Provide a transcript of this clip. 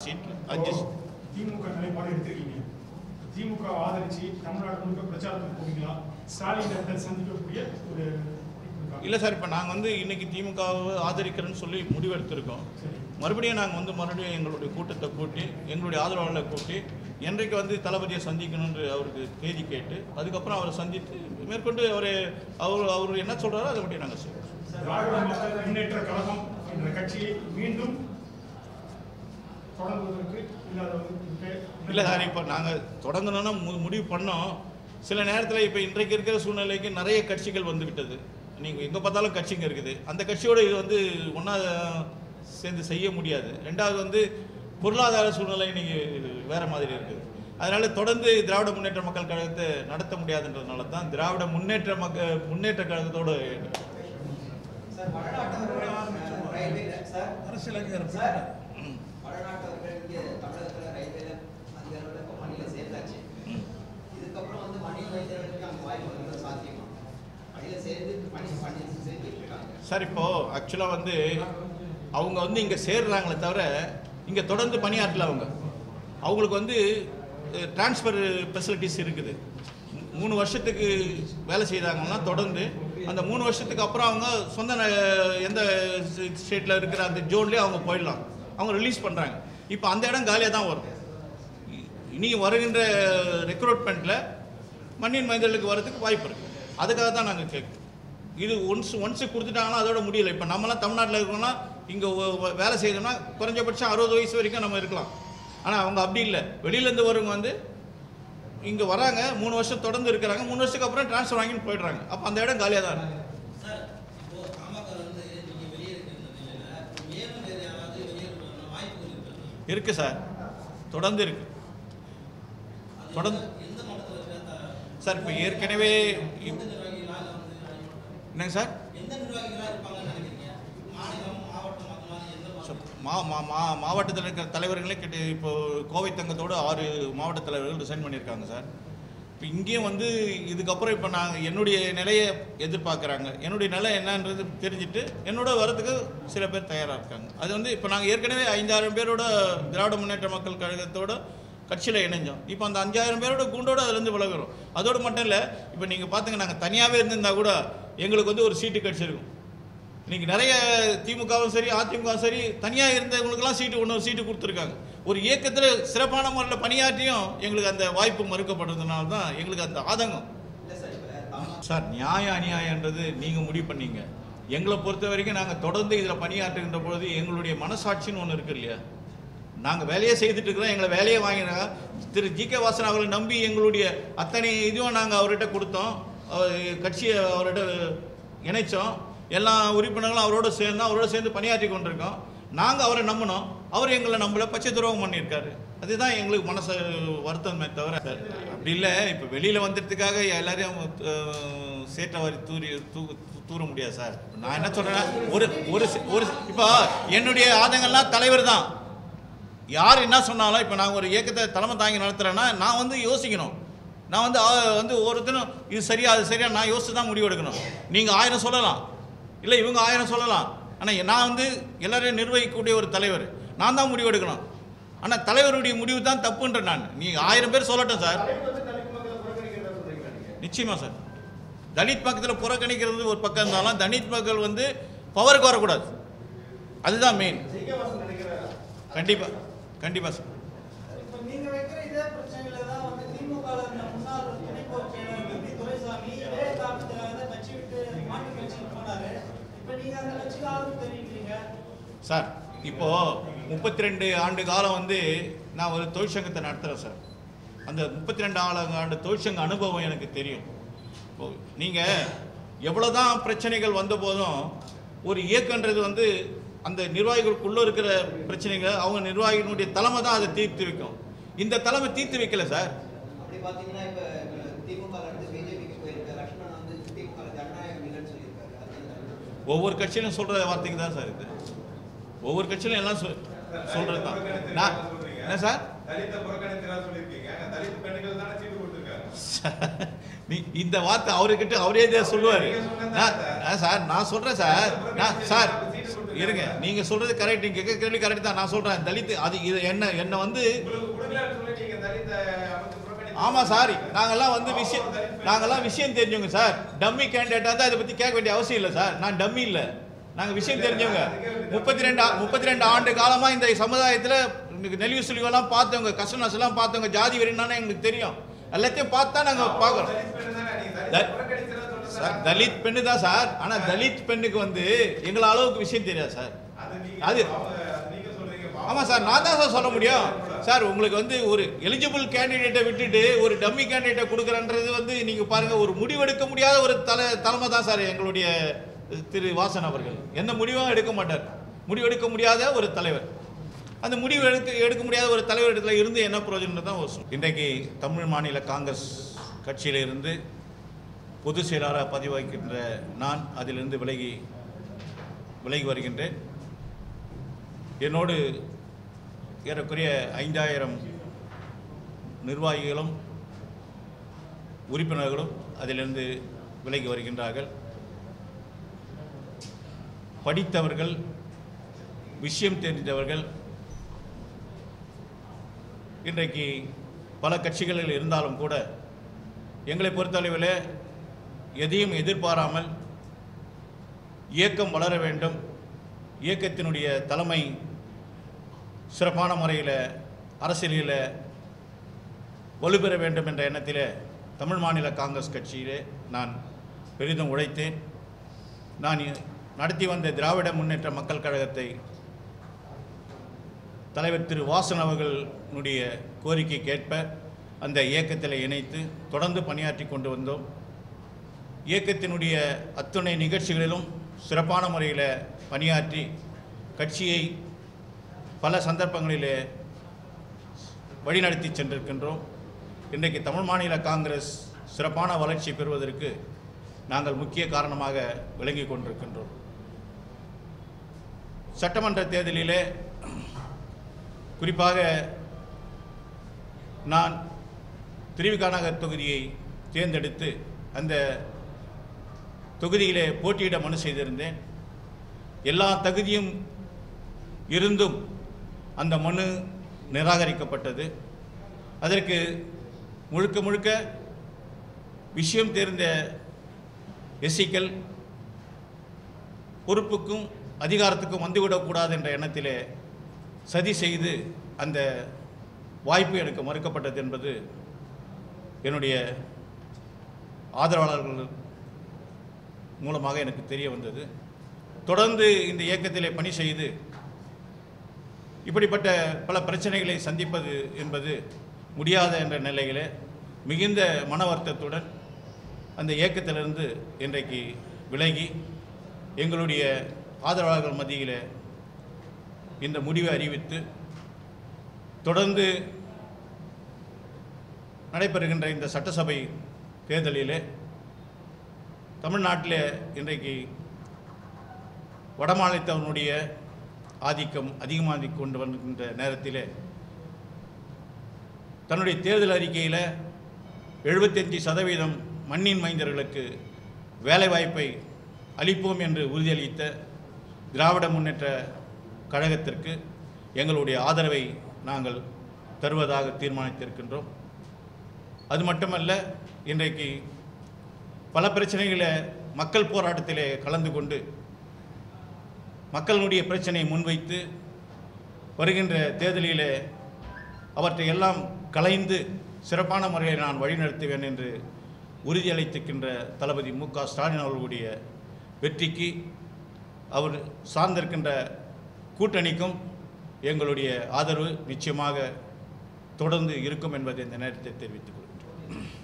திமுக நிலைப்பாடு எடுத்திருக்கீங்க. திமுக ஆதரிச்சு தமிழ்நாடு முழுக்க பிரச்சாரத்துக்கு போவீங்களா? ஸ்டாலின் சந்திக்கக்கூடிய ஒரு இல்லை சார், இப்போ நாங்கள் இன்னைக்கு திமுகவை ஆதரிக்கிறேன்னு சொல்லி முடிவெடுத்திருக்கோம். மறுபடியும் நாங்கள் மறுபடியும் எங்களுடைய கூட்டத்தை கூட்டி எங்களுடைய ஆதரவாளர்களை கூட்டி என்றைக்கு தளபதியை சந்திக்கணுன்ற அவருக்கு தேதி கேட்டு அதுக்கப்புறம் அவரை சந்தித்து மேற்கொண்டு அவர் என்ன சொல்கிறாரோ அதை மட்டும் நாங்கள் செய்வோம். திராவிட மக்கள் முன்னேற்ற கழகம் என்ற கட்சியை மீண்டும் இல்லை சார், இப்போ நாங்கள் தொடங்கணும்னா முடிவு பண்ணோம். சில நேரத்தில் இப்போ இன்றைக்கு இருக்கிற சூழ்நிலைக்கு நிறைய கட்சிகள் வந்துவிட்டது. நீங்கள் எங்கே பார்த்தாலும் கட்சிங்க இருக்குது. அந்த கட்சியோடு இது ஒன்றா சேர்ந்து செய்ய முடியாது. ரெண்டாவது பொருளாதார சூழ்நிலை இன்றைக்கி வேறு மாதிரி இருக்குது. அதனால் தொடர்ந்து திராவிட முன்னேற்ற மக்கள் கழகத்தை நடத்த முடியாதுன்றதுனால தான் திராவிட முன்னேற்ற கழகத்தோடு சார். இப்போ ஆக்சுவலாக அவங்க இங்கே சேர்றாங்களே தவிர இங்கே தொடர்ந்து பணியாற்றல. அவங்களுக்கு டிரான்ஸ்ஃபர் ஃபெசிலிட்டிஸ் இருக்குது. 3 வருஷத்துக்கு வேலை செய்தாங்கன்னா தொடர்ந்து அந்த 3 வருஷத்துக்கு அப்புறம் அவங்க சொந்த எந்த ஸ்டேட்டில் இருக்கிற அந்த ஜோன்லேயே அவங்க போயிடலாம். அவங்க ரிலீஸ் பண்ணுறாங்க. இப்போ அந்த இடம் காலியாக தான் வரும். இனி வருகின்ற ரெக்ரூட்மெண்ட்டில் மண்ணின் மைந்தர்களுக்கு வரதுக்கு வாய்ப்பு இருக்குது. அதுக்காக தான் நாங்கள் கேட்குறோம். இது ஒன்ஸு கொடுத்துட்டாங்கன்னா அதோட முடியலை. இப்போ நம்மளாம் தமிழ்நாட்டில் இருக்கோம்னா இங்கே வேலை செய்தோம்னா குறைஞ்சபட்சம் 60 வயசு வரைக்கும் நம்ம இருக்கலாம். ஆனால் அவங்க அப்படி இல்லை. வெளியிலேருந்து வரவங்க இங்கே வராங்க, 3 வருஷம் தொடர்ந்து இருக்கிறாங்க. 3 வருஷத்துக்கு அப்புறம் ட்ரான்ஸ்ஃபர் வாங்கிட்டு போயிடுறாங்க. அப்போ அந்த இடம் காலியாக தான் இருக்குது. இருக்குது சார், தொடர்ந்து இருக்குது. தொடர்ந்து சார் இப்போ ஏற்கனவே என்னங்க சார், மாவட்டத்தில் இருக்கிற தலைவர்களே இப்போ கோவை தங்கத்தோடு 6 மாவட்ட தலைவர்கள் ரிசைன் பண்ணியிருக்காங்க சார். இப்போ இங்கேயும் இதுக்கப்புறம் இப்போ நாங்கள் என்னுடைய நிலையை எதிர்பார்க்குறாங்க. என்னுடைய நிலை என்னன்றது தெரிஞ்சுட்டு என்னோட வரதுக்கு சில பேர் தயாராக இருக்காங்க. அது இப்போ நாங்கள் ஏற்கனவே 5000 பேரோட திராவிட முன்னேற்ற மக்கள் கழகத்தோட கட்சியில் இணைஞ்சோம். இப்போ அந்த 5000 பேரோட கூண்டோடு அதுலேருந்து விலகிறோம். அதோடு மட்டும் இல்லை, இப்போ நீங்கள் பார்த்துங்க, நாங்கள் தனியாகவே இருந்திருந்தால் கூட எங்களுக்கு ஒரு சீட்டு கிடச்சிருக்கும். இன்றைக்கி நிறைய திமுகவும் சரி அதிமுகவும் சரி தனியாக இருந்தவங்களுக்கெல்லாம் இன்னொரு சீட்டு கொடுத்துருக்காங்க. ஒரு இயக்கத்தில் சிறப்பான முறையில் பணியாற்றியும் எங்களுக்கு அந்த வாய்ப்பு மறுக்கப்படுறதுனால தான் எங்களுக்கு அந்த ஆதங்கம் சார். நியாயம் அநியாயன்றது நீங்கள் முடிவு பண்ணீங்க. எங்களை பொறுத்த வரைக்கும் நாங்கள் தொடர்ந்து இதில் பணியாற்றுகின்ற பொழுது எங்களுடைய மனசாட்சின்னு ஒன்று இருக்குது இல்லையா? நாங்கள் வேலையை செய்துட்டு இருக்கிறோம். எங்களை வேலையை வாங்கினாங்க. திரு ஜி.கே. வாசன் அவர்களை நம்பி எங்களுடைய அத்தனை இதுவும் நாங்கள் அவர்கிட்ட கொடுத்தோம். கட்சியை அவர்கிட்ட இணைச்சோம். எல்லா உறுப்பினர்களும் அவரோட சேர்ந்து பணியாற்றி கொண்டிருக்கோம். நாங்கள் அவரை நம்பினோம். அவர் எங்களை நம்மளை பச்சை துரோகம் பண்ணியிருக்காரு. அதுதான் எங்களுக்கு மனசு வருத்தமே தவிர அப்படி இல்லை. இப்போ வெளியில் வந்துடுறதுக்காக எல்லாரையும் சேட்டை வாரி தூர முடியாது சார். நான் என்ன சொல்கிறேன்னா, ஒரு இப்போ என்னுடைய ஆதங்கள்லாம் தலைவர் தான். யார் என்ன சொன்னாலும் இப்போ நான் ஒரு இயக்கத்தை தலைமை தாங்கி நடத்துகிறேன்னா நான் யோசிக்கணும். நான் ஒவ்வொருத்தரும் இது சரியா அது சரியா நான் யோசித்து தான் முடிவு எடுக்கணும். நீங்கள் 1000 சொல்லலாம், இல்லை இவங்க 1000 சொல்லலாம். ஆனால் நான் எல்லாரையும் நிர்வகிக்கக்கூடிய ஒரு தலைவர். நான் தான் முடிவு எடுக்கணும். ஆனால் தலைவருடைய முடிவு தான் தப்புன்ற நான். நீங்கள் 1000 பேர் சொல்லட்டும் சார். நிச்சயமாக சார், தலித் பக்கத்தில் புறக்கணிக்கிறது ஒரு பக்கம் இருந்தாலும் தலித் மக்கள் பவருக்கு வரக்கூடாது. அதுதான் மெயின். கண்டிப்பாக கண்டிப்பாக சார். சார் இப்போ 32 ஆண்டு காலம் நான் ஒரு தொழிற்சங்கத்தை நடத்துகிறேன் சார். அந்த 32 ஆண்டு தொழிற்சங்க அனுபவம் எனக்கு தெரியும். இப்போ நீங்கள் எவ்வளோதான் பிரச்சனைகள் வந்த போதும் ஒரு இயக்கன்றது அந்த நிர்வாகிகளுக்குள்ளே இருக்கிற பிரச்சனைகள் அவங்க நிர்வாகிகளுடைய தலைமை தான் அதை தீர்த்து வைக்கும். இந்த தலைமை தீர்த்து வைக்கல சார். ஒவ்வொரு கட்சியிலும் சொல்கிற வார்த்தைக்கு தான் சார் இது. ஒவ்வொரு கட்சியிலும் எல்லாம் சொல்கிறது தான். நான் என்ன சார், இந்த வார்த்தை அவர்கிட்ட அவரே சொல்லுவார் சார். நான் சொல்கிறேன் சார். நான் சார் இருங்க, நீங்க சொல்றது கரெக்ட், நீங்க கேட்க கேள்வி கரெக்ட் தான். நான் சொல்றேன் தலித் அது இது என்ன வந்து ஆமா சார், நாங்கெல்லாம் விஷயம் தெரிஞ்சவங்க சார். டம்மி கேண்டிடேட்டா தான் இதை பத்தி கேட்க வேண்டிய அவசியம் இல்லை சார். நான் டம்மி இல்லை, நாங்க விஷயம் தெரிஞ்சவங்க. 32 ஆண்டு காலமா இந்த சமுதாயத்துல நெளிவு சுழிவெல்லாம் பார்த்தவங்க, கஷ்ட நஷ்டம் பார்த்தவங்க, ஜாதி வெறினானே எங்களுக்கு தெரியும். எல்லாத்தையும் பார்த்தா நாங்க பார்க்கறோம். தலித் பெண்ணு தான் சார். ஆனா தலித் பெண்ணுக்கு வந்து எங்களை அளவுக்கு விஷயம் தெரியாது சார். அது ஆமா சார், நான் தான் சார் சொல்ல முடியும் சார். உங்களுக்கு வந்து ஒரு எலிஜிபிள் கேண்டிடேட்டை விட்டுட்டு ஒரு டம்மி கேண்டிடேட்டை கொடுக்குறன்றது வந்து நீங்க பாருங்க, ஒரு முடிவெடுக்க முடியாத ஒரு தலைமை தான் சார் எங்களுடைய திரு வாசன் அவர்கள். எந்த முடிவும் எடுக்க மாட்டார், முடிவெடுக்க முடியாத ஒரு தலைவர். அந்த முடிவு எடுக்க முடியாத ஒரு தலைவர் இடத்துல இருந்து என்ன பிரயோஜனம் தான் வரும். இன்றைக்கு தமிழ் மாநில காங்கிரஸ் கட்சியிலிருந்து பொதுச் செயலாளராக பதிவு வைக்கின்ற நான் அதிலிருந்து விலகி வருகின்றேன். என்னோடு ஏறக்குறைய 5000 நிர்வாகிகளும் உறுப்பினர்களும் அதிலிருந்து விலகி வருகின்றார்கள். படித்தவர்கள், விஷயம் தெரிந்தவர்கள் இன்றைக்கு பல கட்சிகளில் இருந்தாலும் கூட எங்களை பொறுத்தளவில் எதையும் எதிர்பாராமல் இயக்கம் வளர வேண்டும், இயக்கத்தினுடைய தலைமை சிறப்பான முறையில் அரசியலில் வலுப்பெற வேண்டும் என்ற எண்ணத்தில் தமிழ் மாநில காங்கிரஸ் கட்சியிலே நான் பெரிதும் உழைத்தேன். நான் நடத்தி வந்த திராவிட முன்னேற்ற மக்கள் கழகத்தை தலைவர் திரு வாசன் அவர்களுடைய கோரிக்கைக்கேற்ப அந்த இயக்கத்தில் இணைத்து தொடர்ந்து பணியாற்றி கொண்டு வந்தோம். இயக்கத்தினுடைய அத்துணை நிகழ்ச்சிகளிலும் சிறப்பான முறையில் பணியாற்றி கட்சியை பல சந்தர்ப்பங்களிலே வழிநடத்தி சென்றிருக்கின்றோம். இன்றைக்கு தமிழ் மாநில காங்கிரஸ் சிறப்பான வளர்ச்சி பெறுவதற்கு நாங்கள் முக்கிய காரணமாக விளங்கி கொண்டிருக்கின்றோம். சட்டமன்ற தேர்தலிலே குறிப்பாக நான் திருவிக நகர் தொகுதியை தேர்ந்தெடுத்து அந்த தொகுதியிலே போட்டியிட மனு செய்திருந்தேன். எல்லா தகுதியும் இருந்தும் அந்த மனு நிராகரிக்கப்பட்டது. அதற்கு முழுக்க விஷயம் தெரிந்த எஸ்சிக்கள் பொறுப்புக்கும் அதிகாரத்துக்கும் வந்துவிடக்கூடாது என்ற எண்ணத்திலே சதி செய்து அந்த வாய்ப்பு எனக்கு மறுக்கப்பட்டது என்பது என்னுடைய ஆதரவாளர்கள் மூலமாக எனக்கு தெரிய வந்தது. தொடர்ந்து இந்த இயக்கத்திலே பணி செய்து இப்படிப்பட்ட பல பிரச்சனைகளை சந்திப்பது என்பது முடியாத என்ற நிலையிலே மிகுந்த மன வருத்தத்துடன் அந்த இயக்கத்திலிருந்து இன்றைக்கு விலகி எங்களுடைய ஆதரவாளர்கள் மத்தியில் இந்த முடிவை அறிவித்து தொடர்ந்து நடைபெறுகின்ற இந்த சட்டசபை தேர்தலிலே தமிழ்நாட்டில் இன்றைக்கு வடமாநிலத்தவனுடைய ஆதிக்கம் அதிகமாகி கொண்டு வருகின்ற நேரத்தில் தன்னுடைய தேர்தல் அறிக்கையில் 75% மண்ணின் மைந்தர்களுக்கு வேலைவாய்ப்பை அளிப்போம் என்று உறுதியளித்த திராவிட முன்னேற்ற கழகத்திற்கு எங்களுடைய ஆதரவை நாங்கள் தருவதாக தீர்மானித்திருக்கின்றோம். அது மட்டுமல்ல, இன்றைக்கு பல பிரச்சனைகளை மக்கள் போராட்டத்திலே கலந்து கொண்டு மக்களுடைய பிரச்சனையை முன்வைத்து வருகின்ற தேர்தலிலே அவற்றை எல்லாம் கலைந்து சிறப்பான முறையில் நான் வழிநடத்துவேன் என்று உறுதியளித்திருக்கின்ற தளபதி மு.க. ஸ்டாலின் அவர்களுடைய வெற்றிக்கு அவர் சார்ந்திருக்கின்ற கூட்டணிக்கும் எங்களுடைய ஆதரவு நிச்சயமாக தொடர்ந்து இருக்கும் என்பதை இந்த நேரத்தை தெரிவித்துக் கொள்கிறேன்.